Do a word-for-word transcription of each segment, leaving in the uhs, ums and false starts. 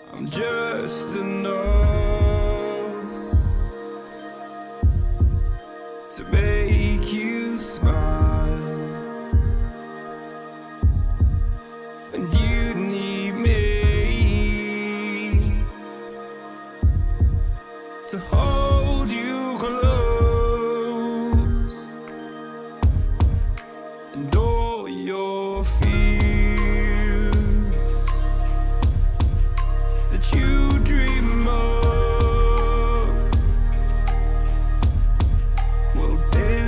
I'm just enough to make you smile, and you need me to hold you close, and all your fears that you dream of will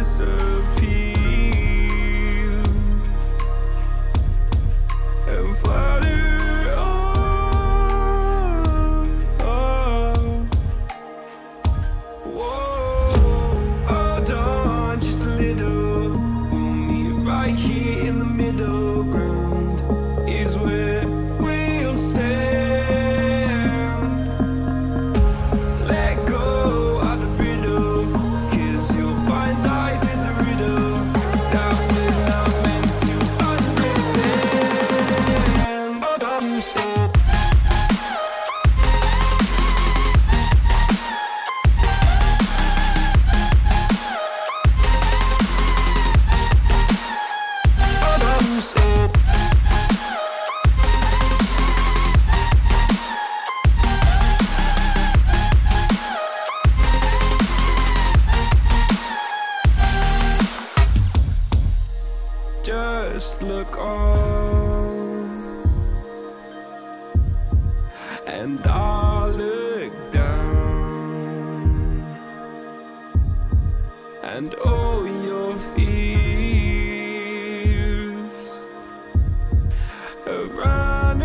disappear and flutter on. Whoa, hold on just a little. We'll meet right here in the middle ground is where we'll stand. Just look on, and I'll look down, and all your fears have run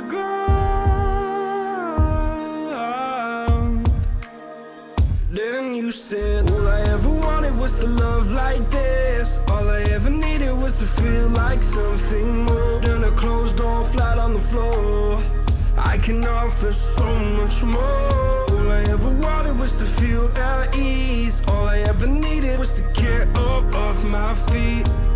aground. Then you said, all I ever wanted was to love like this. All I ever needed was to feel like something more than a closed door flat on the floor. I can offer so much more. All I ever wanted was to feel at ease. All I ever needed was to get up off my feet.